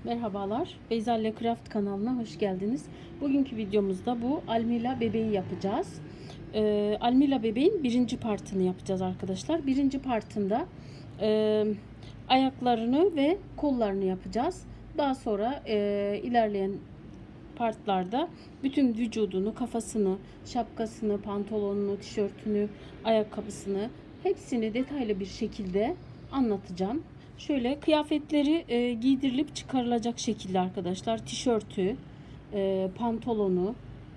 Merhabalar, Beyza ile Craft kanalına hoş geldiniz. Bugünkü videomuzda bu Almila bebeği yapacağız. Almila bebeğin birinci partını yapacağız arkadaşlar. Birinci partında ayaklarını ve kollarını yapacağız. Daha sonra ilerleyen partlarda bütün vücudunu, kafasını, şapkasını, pantolonunu, tişörtünü, ayakkabısını hepsini detaylı bir şekilde anlatacağım. Şöyle kıyafetleri giydirilip çıkarılacak şekilde arkadaşlar. Tişörtü, pantolonu,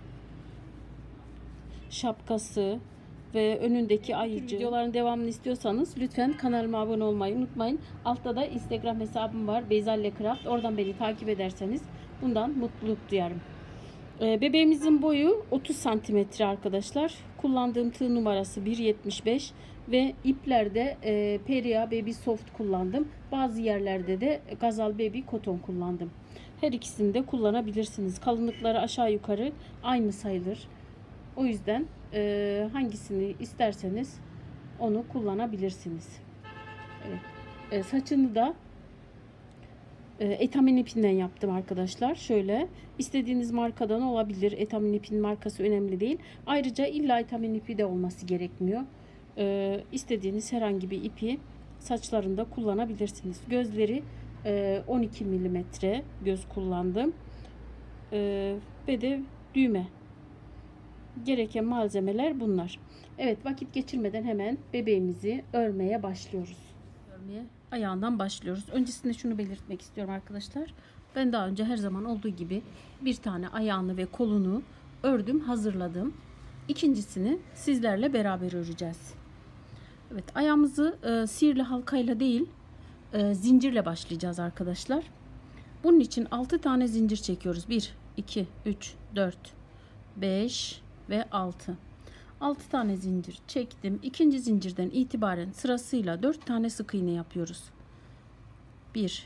şapkası ve önündeki ayıcı. Videoların devamını istiyorsanız lütfen kanalıma abone olmayı unutmayın. Altta da Instagram hesabım var, Beyza ile Craft. Oradan beni takip ederseniz bundan mutluluk duyarım. Bebeğimizin boyu 30 santimetre arkadaşlar. Kullandığım tığ numarası 1.75 ve iplerde Peria Baby Soft kullandım. Bazı yerlerde de Gazal Baby Cotton kullandım. Her ikisini de kullanabilirsiniz. Kalınlıkları aşağı yukarı aynı sayılır. O yüzden hangisini isterseniz onu kullanabilirsiniz. Evet. Saçını da etamin ipinden yaptım arkadaşlar. Şöyle istediğiniz markadan olabilir. Etamin ipinin markası önemli değil. Ayrıca illa etamin ipi de olması gerekmiyor. İstediğiniz herhangi bir ipi saçlarında kullanabilirsiniz. Gözleri 12 milimetre göz kullandım. Ve de düğme. Gereken malzemeler bunlar. Evet, vakit geçirmeden hemen bebeğimizi örmeye başlıyoruz. Örmeye ayağından başlıyoruz. Öncesinde şunu belirtmek istiyorum arkadaşlar. Ben daha önce her zaman olduğu gibi bir tane ayağını ve kolunu ördüm, hazırladım. İkincisini sizlerle beraber öreceğiz. Evet, ayağımızı sihirli halkayla değil, zincirle başlayacağız arkadaşlar. Bunun için 6 tane zincir çekiyoruz. 1, 2, 3, 4, 5 ve 6. 6 tane zincir çektim. İkinci zincirden itibaren sırasıyla 4 tane sık iğne yapıyoruz. 1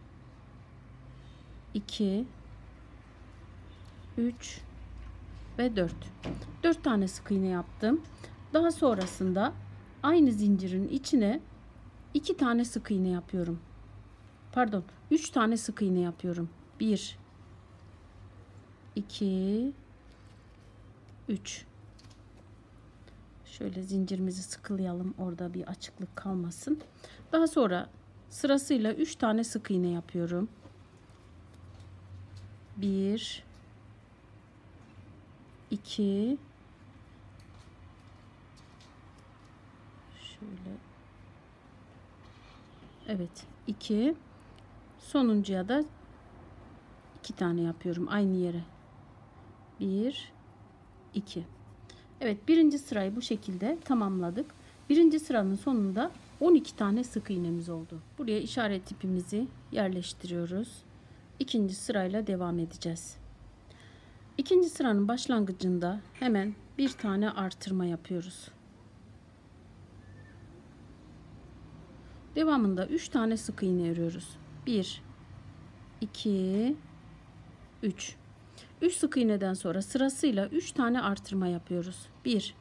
2 3 ve 4. 4 tane sık iğne yaptım. Daha sonrasında aynı zincirin içine 2 tane sık iğne yapıyorum. Pardon, 3 tane sık iğne yapıyorum. 1 2 3. Şöyle zincirimizi sıkılayalım, orada bir açıklık kalmasın. Daha sonra sırasıyla 3 tane sık iğne yapıyorum. 1 2 şöyle, evet, 2, sonuncuya da 2 tane yapıyorum aynı yere. 1 2. Evet, birinci sırayı bu şekilde tamamladık. Birinci sıranın sonunda 12 tane sık iğnemiz oldu. Buraya işaret ipimizi yerleştiriyoruz. İkinci sırayla devam edeceğiz. İkinci sıranın başlangıcında hemen bir tane artırma yapıyoruz. Devamında 3 tane sık iğne örüyoruz. 1 2 3. 3 sık iğneden sonra sırasıyla 3 tane artırma yapıyoruz. 1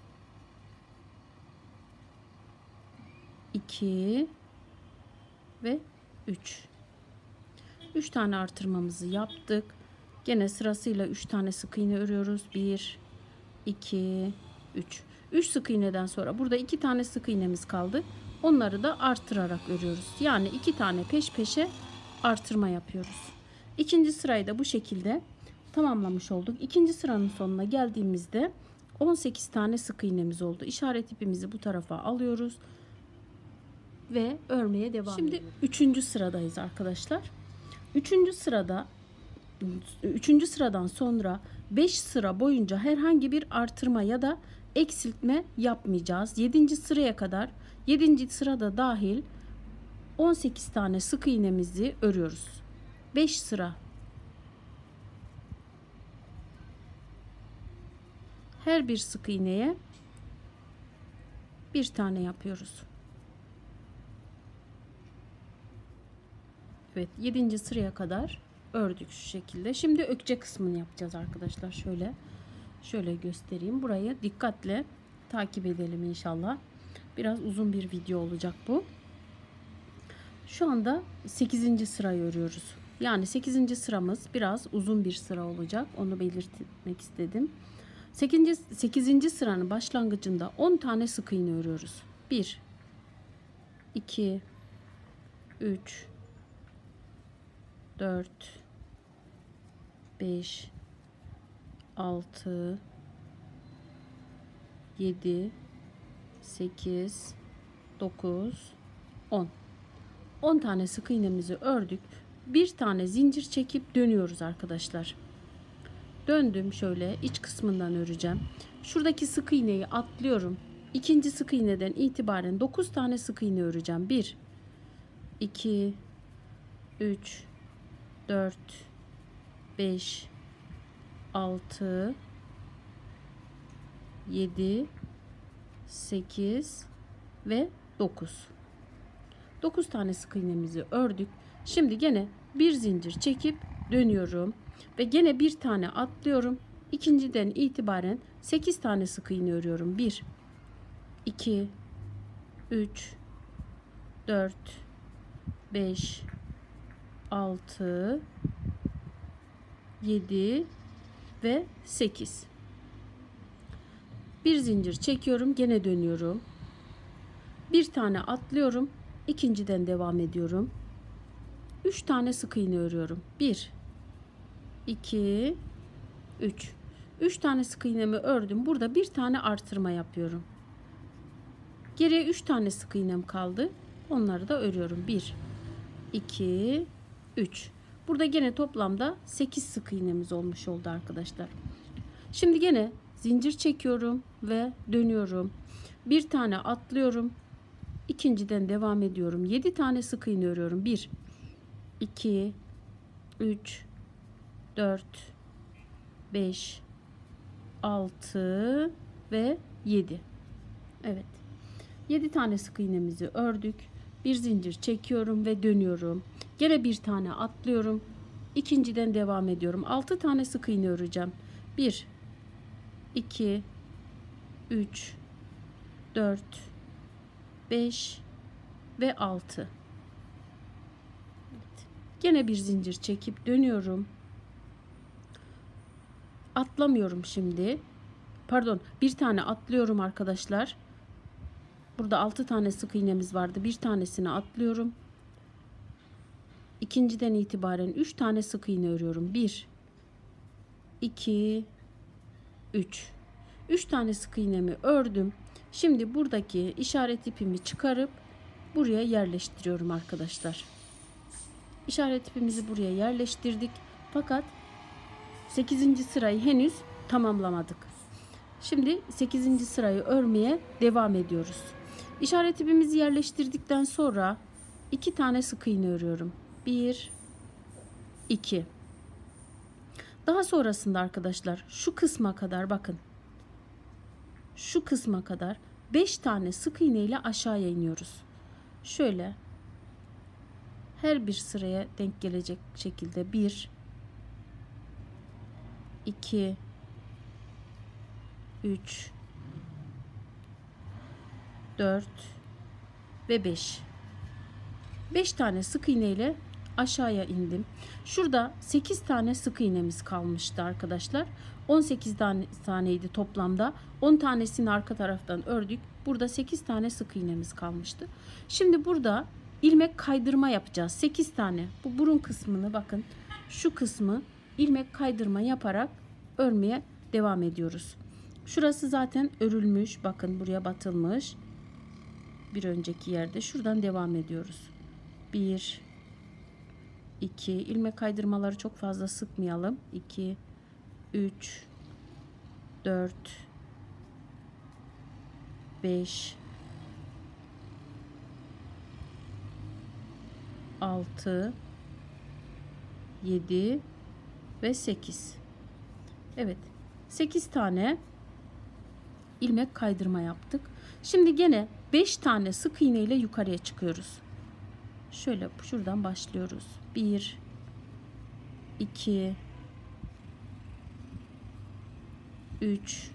2 ve 3. 3 tane artırmamızı yaptık. Gene sırasıyla 3 tane sık iğne örüyoruz. 1 2 3. 3 sık iğneden sonra burada 2 tane sık iğnemiz kaldı. Onları da artırarak örüyoruz. Yani 2 tane peş peşe artırma yapıyoruz. İkinci sırayı da bu şekilde tamamlamış olduk. İkinci sıranın sonuna geldiğimizde 18 tane sık iğnemiz oldu. İşaret ipimizi bu tarafa alıyoruz ve örmeye devam ediyoruz. Şimdi 3. sıradayız arkadaşlar. 3. sıradan sonra 5 sıra boyunca herhangi bir artırma ya da eksiltme yapmayacağız. 7. sıraya kadar, 7. sırada dahil 18 tane sık iğnemizi örüyoruz. 5 sıra. Her bir sık iğneye bir tane yapıyoruz. Evet, 7. sıraya kadar ördük şu şekilde. Şimdi ökçe kısmını yapacağız arkadaşlar. Şöyle göstereyim. Burayı dikkatle takip edelim inşallah. Biraz uzun bir video olacak bu. Şu anda 8. sırayı örüyoruz. Yani 8. sıramız biraz uzun bir sıra olacak. Onu belirtmek istedim. 8. sıranın başlangıcında 10 tane sık iğne örüyoruz. 1 2 3 4 5 6 7 8 9 10. 10 tane sık iğnemizi ördük. Bir tane zincir çekip dönüyoruz arkadaşlar. Döndüm, şöyle iç kısmından öreceğim. Şuradaki sık iğneyi atlıyorum. İkinci sık iğneden itibaren 9 tane sık iğne öreceğim. 1 2 3 4 5 6 7 8 ve 9. 9 tane sık iğnemizi ördük. Şimdi gene bir zincir çekip dönüyorum ve gene bir tane atlıyorum. İkinciden itibaren 8 tane sık iğne örüyorum. 1 2 3 4 5 6 7 ve 8. Bir zincir çekiyorum, gene dönüyorum. Bir tane atlıyorum. İkinciden devam ediyorum. 3 tane sık iğne örüyorum. 1 2 3. 3 tane sık iğnemi ördüm. Burada bir tane artırma yapıyorum. Geriye 3 tane sık iğnem kaldı. Onları da örüyorum. 1 2 3. Burada gene toplamda 8 sık iğnemiz olmuş oldu arkadaşlar. Şimdi gene zincir çekiyorum ve dönüyorum. Bir tane atlıyorum. İkinciden devam ediyorum. 7 tane sık iğne örüyorum. 1 2 3 4 5 6 ve 7. Evet. 7 tane sık iğnemizi ördük. Bir zincir çekiyorum ve dönüyorum. Gene bir tane atlıyorum. İkinciden devam ediyorum. 6 tane sık iğne öreceğim. 1 2 3 4 5 ve 6. Evet. Gene bir zincir çekip dönüyorum. Atlamıyorum şimdi. Pardon, bir tane atlıyorum arkadaşlar. Burada 6 tane sık iğnemiz vardı. Bir tanesini atlıyorum. İkinciden itibaren 3 tane sık iğne örüyorum. 1 2 3. 3 tane sık iğnemi ördüm. Şimdi buradaki işaret ipimi çıkarıp buraya yerleştiriyorum arkadaşlar. İşaret ipimizi buraya yerleştirdik. Fakat 8. sırayı henüz tamamlamadık. Şimdi 8. sırayı örmeye devam ediyoruz. İşaret ipimizi yerleştirdikten sonra 2 tane sık iğne örüyorum. 1 2. Daha sonrasında arkadaşlar şu kısma kadar bakın. Şu kısma kadar 5 tane sık iğne ile aşağıya iniyoruz. Şöyle her bir sıraya denk gelecek şekilde 1 2 3 4 ve 5. 5 tane sık iğne ile aşağıya indim. Şurada 8 tane sık iğnemiz kalmıştı arkadaşlar. 18 taneydi toplamda. 10 tanesini arka taraftan ördük. Burada 8 tane sık iğnemiz kalmıştı. Şimdi burada ilmek kaydırma yapacağız. 8 tane. Bu burun kısmını bakın. Şu kısmı ilmek kaydırma yaparak örmeye devam ediyoruz. Şurası zaten örülmüş. Bakın buraya batılmış. Bir önceki yerde. Şuradan devam ediyoruz. 1 2 ilmek kaydırmaları çok fazla sıkmayalım. 2 3 4 5 6 7 ve 8. Evet. 8 tane ilmek kaydırma yaptık. Şimdi gene 5 tane sık iğne ile yukarıya çıkıyoruz. Şöyle şuradan başlıyoruz. 1 2 3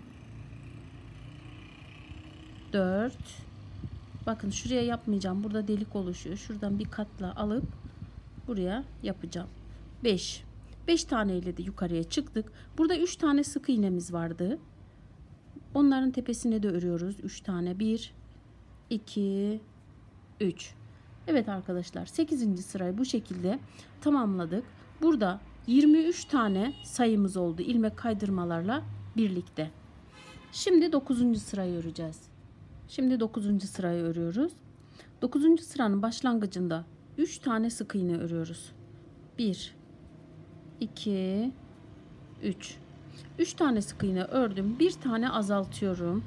4. Bakın şuraya yapmayacağım. Burada delik oluşuyor. Şuradan bir katla alıp buraya yapacağım. 5. 5 tane ile de yukarıya çıktık. Burada 3 tane sık iğnemiz vardı. Onların tepesine de örüyoruz. 3 tane. 1, 2, 3. Evet arkadaşlar, 8. sırayı bu şekilde tamamladık. Burada 23 tane sayımız oldu ilmek kaydırmalarla birlikte. Şimdi 9. sırayı öreceğiz. Şimdi 9. sırayı örüyoruz. 9. sıranın başlangıcında 3 tane sık iğne örüyoruz. 1, 2, 3. 3 tane sık iğne ördüm. Bir tane azaltıyorum.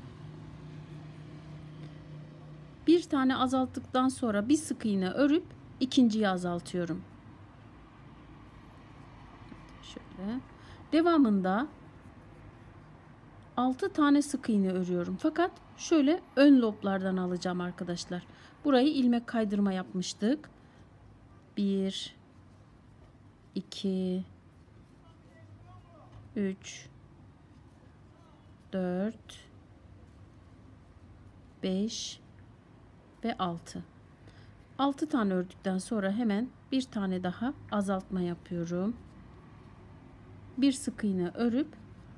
Bir tane azalttıktan sonra bir sık iğne örüp ikinciyi azaltıyorum. Şöyle. Devamında 6 tane sık iğne örüyorum. Fakat şöyle ön loblardan alacağım arkadaşlar. Burayı ilmek kaydırma yapmıştık. 1, 2, 3, 4, 5 ve 6. 6 tane ördükten sonra hemen bir tane daha azaltma yapıyorum. Bir sık iğne örüp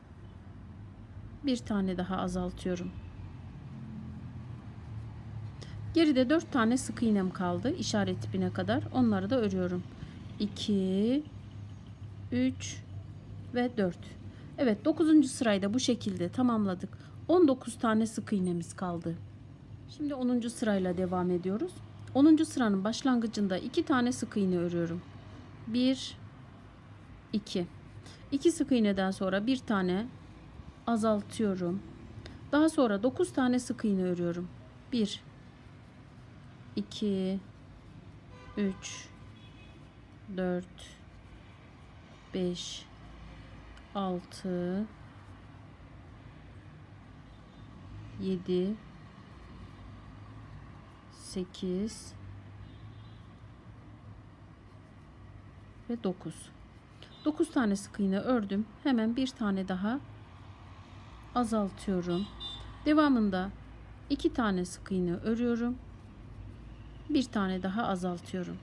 bir tane daha azaltıyorum. Geride 4 tane sık iğnem kaldı işaret ipine kadar. Onları da örüyorum. 2, 3 ve 4. Evet, 9. sırayı da bu şekilde tamamladık. 19 tane sık iğnemiz kaldı. Şimdi 10. sırayla devam ediyoruz. 10. sıranın başlangıcında 2 tane sık iğne örüyorum. 1, 2. 2 sık iğneden sonra bir tane azaltıyorum. Daha sonra 9 tane sık iğne örüyorum. 1, 2, 3, 4, 5, 6, 7, 8 ve 9. 9 tane sık iğne ördüm. Hemen bir tane daha azaltıyorum. Devamında 2 tane sık iğne örüyorum. Bir tane daha azaltıyorum.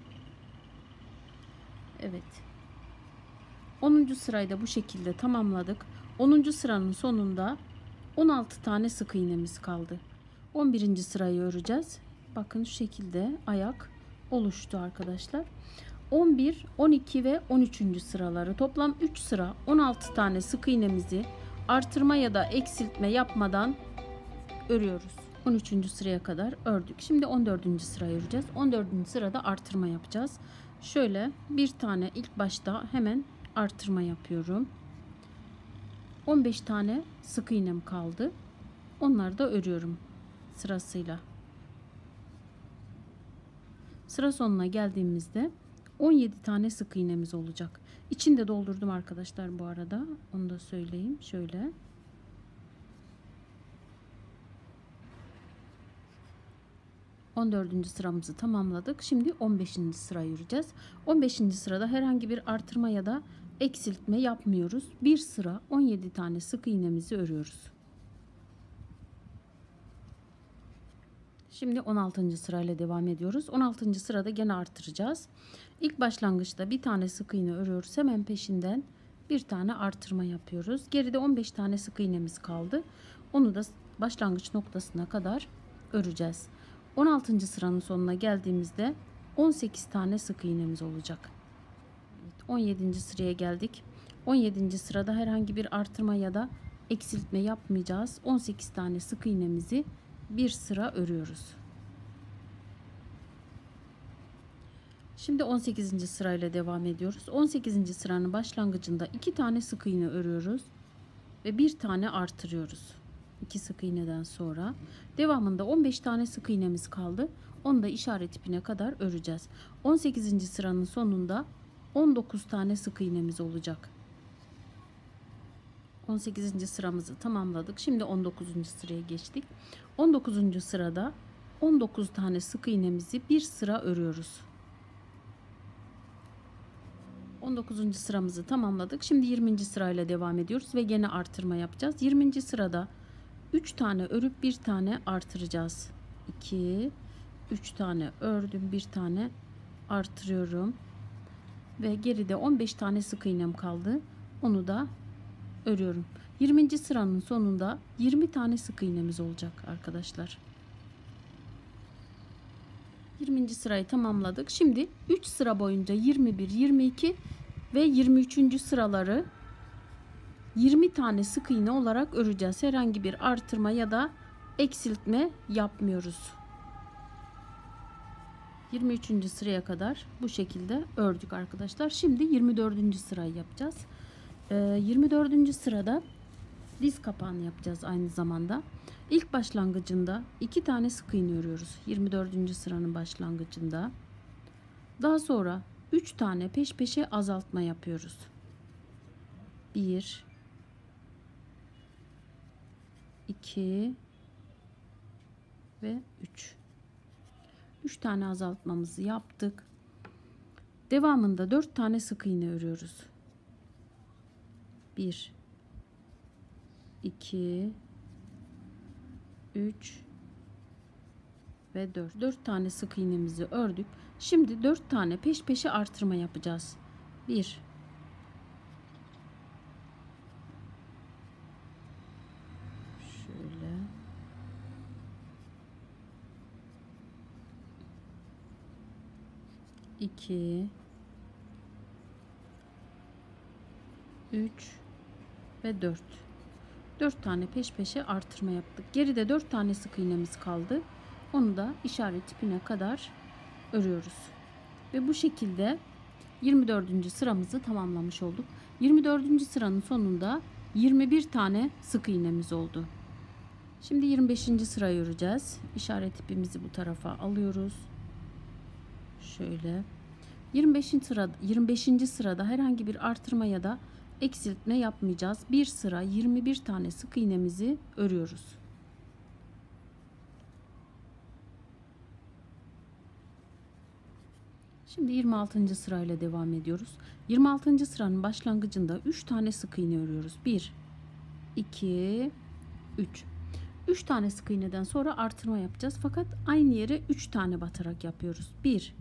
Evet. 10. sırayı da bu şekilde tamamladık. 10. sıranın sonunda 16 tane sık iğnemiz kaldı. 11. sırayı öreceğiz. Bakın şu şekilde ayak oluştu arkadaşlar. 11, 12 ve 13. sıraları toplam 3 sıra 16 tane sık iğnemizi artırma ya da eksiltme yapmadan örüyoruz. 13. sıraya kadar ördük. Şimdi 14. sırayı öreceğiz. 14. sırada artırma yapacağız. Şöyle bir tane ilk başta hemen artırma yapıyorum. 15 tane sık iğnem kaldı. Onları da örüyorum sırasıyla. Sıra sonuna geldiğimizde 17 tane sık iğnemiz olacak. İçini de doldurdum arkadaşlar bu arada. Onu da söyleyeyim. Şöyle. ...14. sıramızı tamamladık. Şimdi 15. sırayı yürüyeceğiz. 15. sırada herhangi bir artırma ya da eksiltme yapmıyoruz. Bir sıra 17 tane sık iğnemizi örüyoruz. Şimdi 16. sırayla devam ediyoruz. 16. sırada gene artıracağız. İlk başlangıçta bir tane sık iğne örüyoruz. Hemen peşinden bir tane artırma yapıyoruz. Geride 15 tane sık iğnemiz kaldı. Onu da başlangıç noktasına kadar öreceğiz. 16. sıranın sonuna geldiğimizde 18 tane sık iğnemiz olacak. 17. sıraya geldik. 17. sırada herhangi bir artırma ya da eksiltme yapmayacağız. 18 tane sık iğnemizi bir sıra örüyoruz. Şimdi 18. sırayla devam ediyoruz. 18. sıranın başlangıcında 2 tane sık iğne örüyoruz ve bir tane artırıyoruz. 2 sık iğneden sonra devamında 15 tane sık iğnemiz kaldı. Onu da işaret ipine kadar öreceğiz. 18. sıranın sonunda 19 tane sık iğnemiz olacak. 18. sıramızı tamamladık. Şimdi 19. sıraya geçtik. 19. sırada 19 tane sık iğnemizi bir sıra örüyoruz. 19. sıramızı tamamladık. Şimdi 20. sırayla devam ediyoruz ve gene artırma yapacağız. 20. sırada 3 tane örüp bir tane artıracağız. 2, 3 tane ördüm, bir tane artırıyorum. ve geride 15 tane sık iğnem kaldı. Onu da örüyorum. 20. sıranın sonunda 20 tane sık iğnemiz olacak arkadaşlar. 20. sırayı tamamladık. Şimdi 3 sıra boyunca 21, 22 ve 23. sıraları 20 tane sık iğne olarak öreceğiz. Herhangi bir artırma ya da eksiltme yapmıyoruz. 23. sıraya kadar bu şekilde ördük arkadaşlar. Şimdi 24. sırayı yapacağız. 24. sırada diz kapağını yapacağız aynı zamanda. İlk başlangıcında 2 tane sık iğne örüyoruz. 24. sıranın başlangıcında. Daha sonra 3 tane peş peşe azaltma yapıyoruz. 1 2 ve 3. 3 tane azaltmamızı yaptık. Devamında 4 tane sık iğne örüyoruz. 1 2 3 ve 4. 4 tane sık iğnemizi ördük. Şimdi 4 tane peş peşe artırma yapacağız. 1 şöyle 2 3 ve 4. 4 tane peş peşe artırma yaptık. Geride 4 tane sık iğnemiz kaldı. Onu da işaret ipine kadar örüyoruz. Ve bu şekilde 24. sıramızı tamamlamış olduk. 24. sıranın sonunda 21 tane sık iğnemiz oldu. Şimdi 25. sırayı öreceğiz. İşaret ipimizi bu tarafa alıyoruz. Şöyle 25. sırada herhangi bir artırma ya da eksiltme yapmayacağız. Bir sıra 21 tane sık iğnemizi örüyoruz. Şimdi 26. sırayla devam ediyoruz. 26. sıranın başlangıcında 3 tane sık iğne örüyoruz. 1 2 3. 3 tane sık iğneden sonra artırma yapacağız. Fakat aynı yere 3 tane batarak yapıyoruz. 1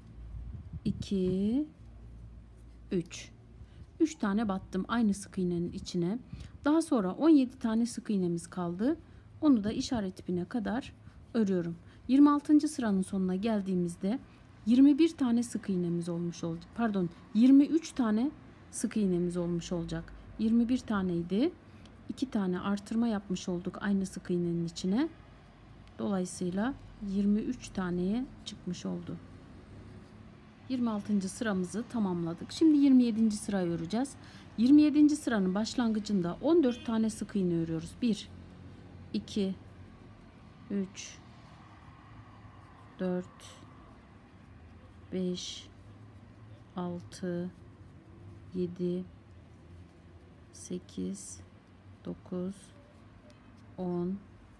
2 3. 3 tane battım aynı sık iğnenin içine. Daha sonra 17 tane sık iğnemiz kaldı. Onu da işaret ipine kadar örüyorum. 26. sıranın sonuna geldiğimizde 21 tane sık iğnemiz olmuş olacak. Pardon, 23 tane sık iğnemiz olmuş olacak. 21 taneydi. 2 tane artırma yapmış olduk aynı sık iğnenin içine. Dolayısıyla 23 taneye çıkmış oldu. 26. sıramızı tamamladık. Şimdi 27. sırayı öreceğiz. 27. sıranın başlangıcında 14 tane sık iğne örüyoruz. 1 2 3 4 5 6 7 8 9 10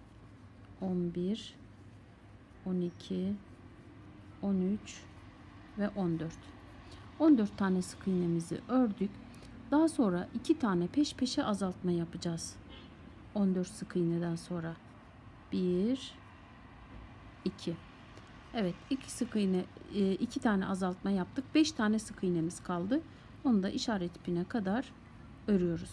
11 12 13 ve 14. 14 tane sık iğnemizi ördük. Daha sonra 2 tane peş peşe azaltma yapacağız. 14 sık iğneden sonra 1 2. Evet, 2 sık iğne 2 tane azaltma yaptık. 5 tane sık iğnemiz kaldı. Onu da işaret ipine kadar örüyoruz.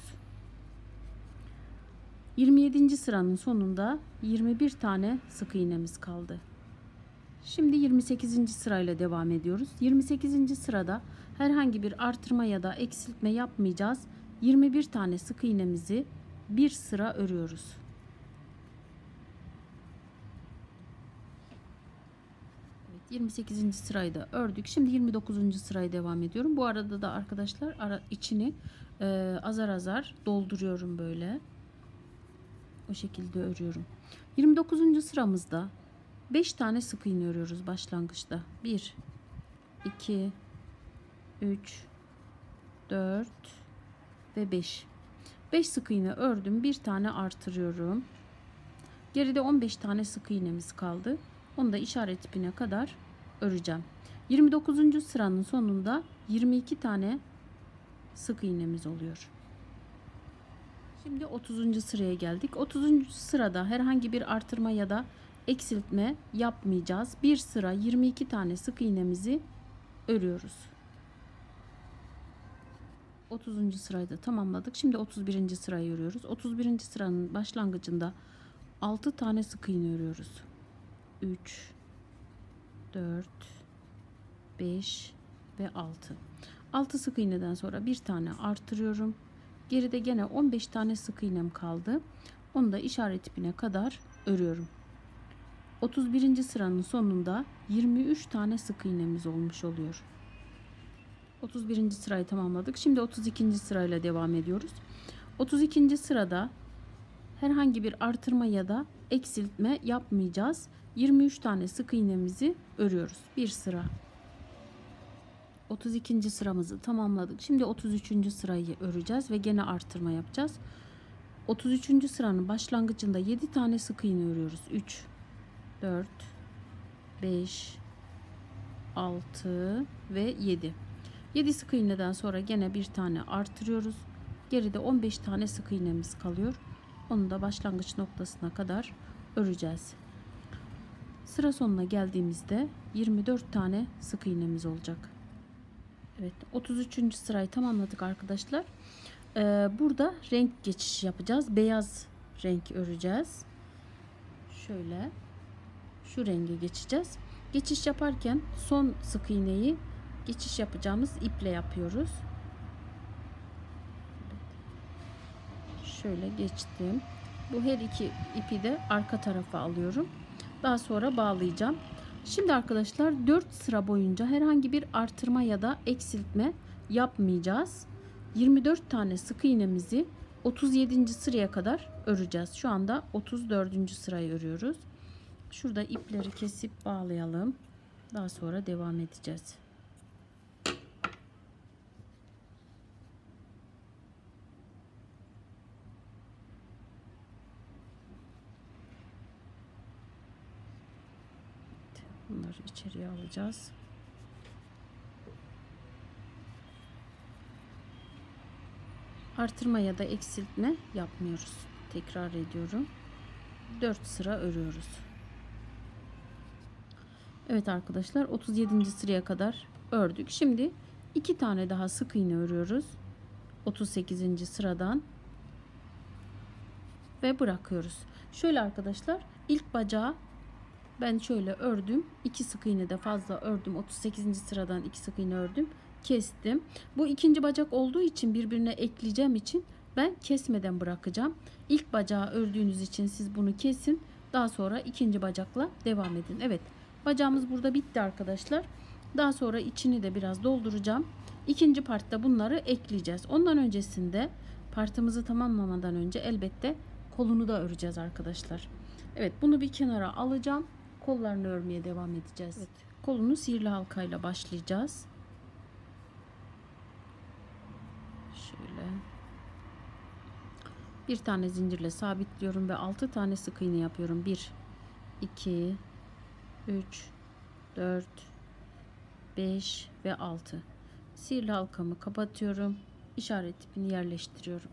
27. sıranın sonunda 21 tane sık iğnemiz kaldı. Şimdi 28. sırayla devam ediyoruz. 28. sırada herhangi bir artırma ya da eksiltme yapmayacağız. 21 tane sık iğnemizi bir sıra örüyoruz. Evet, 28. sırayı da ördük. Şimdi 29. sıraya devam ediyorum. Bu arada da arkadaşlar içini azar azar dolduruyorum böyle. O şekilde örüyorum. 29. sıramızda 5 tane sık iğne örüyoruz başlangıçta. 1 2 3 4 ve 5. 5 sık iğne ördüm. Bir tane artırıyorum. Geride 15 tane sık iğnemiz kaldı. Onu da işaret ipine kadar öreceğim. 29. sıranın sonunda 22 tane sık iğnemiz oluyor. Şimdi 30. sıraya geldik. 30. sırada herhangi bir artırma ya da eksiltme yapmayacağız. Bir sıra 22 tane sık iğnemizi örüyoruz. 30. sırayı da tamamladık. Şimdi 31. sırayı örüyoruz. 31. sıranın başlangıcında 6 tane sık iğne örüyoruz. 3, 4, 5 ve 6. 6 sık iğneden sonra bir tane artırıyorum. Geride gene 15 tane sık iğnem kaldı. Onu da işaret ipine kadar örüyorum. 31. sıranın sonunda 23 tane sık iğnemiz olmuş oluyor. 31. sırayı tamamladık. Şimdi 32. sırayla devam ediyoruz. 32. sırada herhangi bir artırma ya da eksiltme yapmayacağız. 23 tane sık iğnemizi örüyoruz. Bir sıra. 32. sıramızı tamamladık. Şimdi 33. sırayı öreceğiz ve gene artırma yapacağız. 33. sıranın başlangıcında 7 tane sık iğne örüyoruz. 3, 4, 5, 6 ve 7. 7 sık iğneden sonra gene bir tane artırıyoruz. Geride 15 tane sık iğnemiz kalıyor. Onu da başlangıç noktasına kadar öreceğiz. Sıra sonuna geldiğimizde 24 tane sık iğnemiz olacak. Evet, 33. sırayı tamamladık arkadaşlar. Burada renk geçişi yapacağız. Beyaz renk öreceğiz. Şöyle şu renge geçeceğiz. Geçiş yaparken son sık iğneyi geçiş yapacağımız iple yapıyoruz. Şöyle geçtim. Bu her iki ipi de arka tarafa alıyorum. Daha sonra bağlayacağım. Şimdi arkadaşlar 4 sıra boyunca herhangi bir artırma ya da eksiltme yapmayacağız. 24 tane sık iğnemizi 37. sıraya kadar öreceğiz. Şu anda 34. sırayı örüyoruz. Şurada ipleri kesip bağlayalım. Daha sonra devam edeceğiz. Bunları içeriye alacağız. Artırma ya da eksiltme yapmıyoruz. Tekrar ediyorum. 4 sıra örüyoruz. Evet arkadaşlar, 37. sıraya kadar ördük. Şimdi 2 tane daha sık iğne örüyoruz. 38. sıradan ve bırakıyoruz. Şöyle arkadaşlar, ilk bacağı ben şöyle ördüm. 2 sık iğne de fazla ördüm. 38. sıradan 2 sık iğne ördüm. Kestim. Bu ikinci bacak olduğu için birbirine ekleyeceğim için ben kesmeden bırakacağım. İlk bacağı ördüğünüz için siz bunu kesin. Daha sonra ikinci bacakla devam edin. Evet. Bacağımız burada bitti arkadaşlar. Daha sonra içini de biraz dolduracağım. İkinci partta bunları ekleyeceğiz. Ondan öncesinde partımızı tamamlamadan önce elbette kolunu da öreceğiz arkadaşlar. Evet, bunu bir kenara alacağım. Kollarını örmeye devam edeceğiz. Evet. Kolunu sihirli halkayla başlayacağız. Şöyle. Bir tane zincirle sabitliyorum ve 6 tane sık iğne yapıyorum. 1, 2, 3, 4, 5 ve 6. Sihirli halkamı kapatıyorum. İşaret ipini yerleştiriyorum.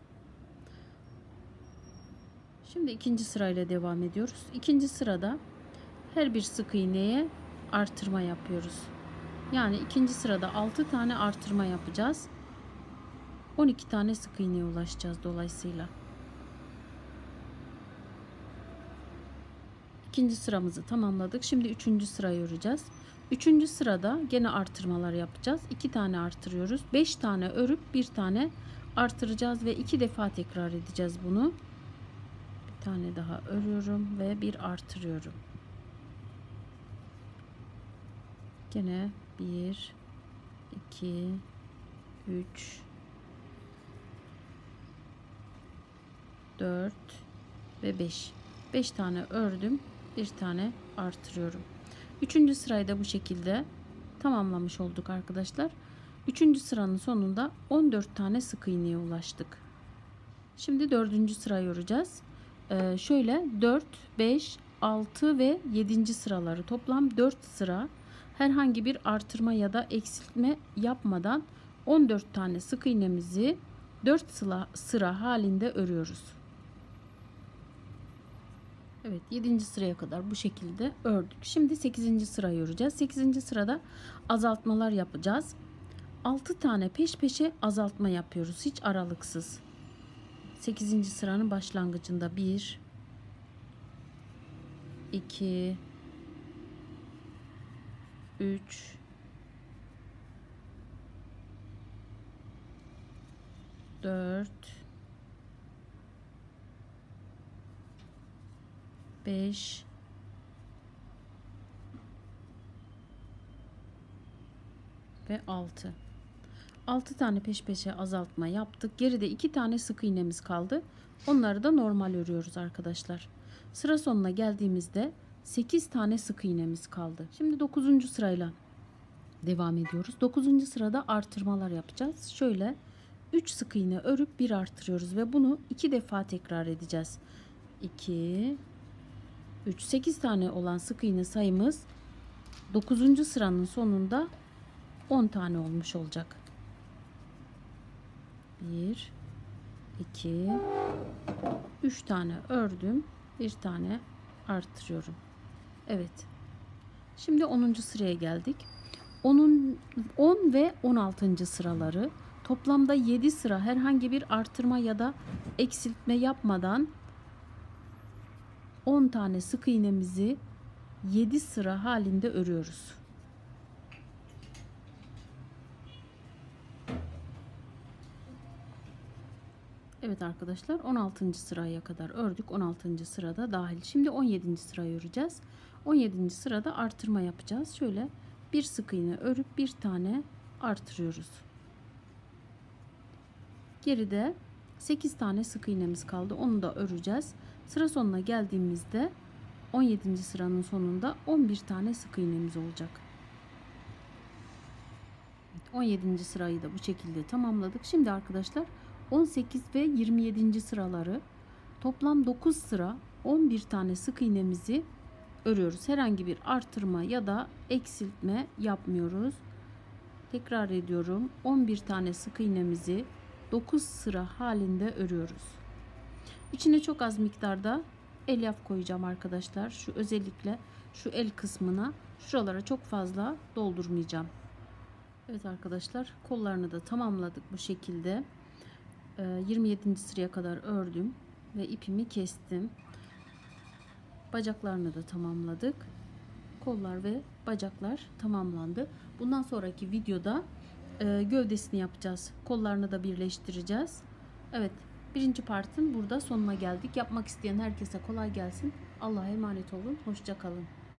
Şimdi ikinci sırayla devam ediyoruz. İkinci sırada her bir sık iğneye artırma yapıyoruz. Yani ikinci sırada 6 tane artırma yapacağız. 12 tane sık iğneye ulaşacağız dolayısıyla. İkinci sıramızı tamamladık. Şimdi üçüncü sırayı öreceğiz. Üçüncü sırada gene artırmalar yapacağız. 2 tane artırıyoruz. 5 tane örüp bir tane artıracağız ve 2 defa tekrar edeceğiz bunu. Bir tane daha örüyorum ve bir artırıyorum. Gene 1, 2, 3, 4 ve 5. 5 tane ördüm. Bir tane artırıyorum. Üçüncü sırayı da bu şekilde tamamlamış olduk arkadaşlar. Üçüncü sıranın sonunda 14 tane sık iğneye ulaştık. Şimdi dördüncü sırayı öreceğiz. Şöyle 4, 5, 6 ve 7. sıraları toplam 4 sıra herhangi bir artırma ya da eksiltme yapmadan 14 tane sık iğnemizi 4 sıra halinde örüyoruz. Evet, 7. sıraya kadar bu şekilde ördük. Şimdi 8. sırayı öreceğiz. 8. sırada azaltmalar yapacağız. 6 tane peş peşe azaltma yapıyoruz hiç aralıksız. 8. sıranın başlangıcında 1 2 3 4 5 ve 6. 6 tane peş peşe azaltma yaptık. Geride 2 tane sık iğnemiz kaldı. Onları da normal örüyoruz arkadaşlar. Sıra sonuna geldiğimizde 8 tane sık iğnemiz kaldı. Şimdi 9. sırayla devam ediyoruz. 9. sırada artırmalar yapacağız. Şöyle 3 sık iğne örüp 1 artırıyoruz ve bunu 2 defa tekrar edeceğiz. 2 3 8 tane olan sık iğne sayımız 9. sıranın sonunda 10 tane olmuş olacak. 1 2 3 tane ördüm. Bir tane artırıyorum. Evet. Şimdi 10. sıraya geldik. 10 ve 16. sıraları toplamda 7 sıra herhangi bir artırma ya da eksiltme yapmadan 10 tane sık iğnemizi 7 sıra halinde örüyoruz. Evet arkadaşlar, 16. sıraya kadar ördük. 16. sırada dahil. Şimdi 17. sırayı öreceğiz. 17. sırada artırma yapacağız. Şöyle bir sık iğne örüp bir tane artırıyoruz. Geride 8 tane sık iğnemiz kaldı. Onu da öreceğiz. Sıra sonuna geldiğimizde 17. sıranın sonunda 11 tane sık iğnemiz olacak. 17. sırayı da bu şekilde tamamladık. Şimdi arkadaşlar 18 ve 27. sıraları toplam 9 sıra 11 tane sık iğnemizi örüyoruz. Herhangi bir artırma ya da eksiltme yapmıyoruz. Tekrar ediyorum. 11 tane sık iğnemizi 9 sıra halinde örüyoruz. İçine çok az miktarda elyaf koyacağım arkadaşlar. Şu özellikle şu el kısmına, şuralara çok fazla doldurmayacağım. Evet arkadaşlar, kollarını da tamamladık bu şekilde. 27. sıraya kadar ördüm ve ipimi kestim. Bacaklarını da tamamladık. Kollar ve bacaklar tamamlandı. Bundan sonraki videoda gövdesini yapacağız. Kollarını da birleştireceğiz. Evet, birinci partın burada sonuna geldik. Yapmak isteyen herkese kolay gelsin. Allah'a emanet olun. Hoşça kalın.